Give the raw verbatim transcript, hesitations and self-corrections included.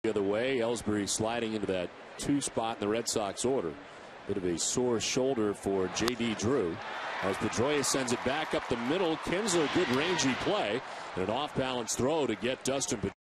The other way, Ellsbury sliding into that two spot in the Red Sox order. Bit of a sore shoulder for J D. Drew. As Pedroia sends it back up the middle, Kinsler, good rangy play, and an off-balance throw to get Dustin Pedroia.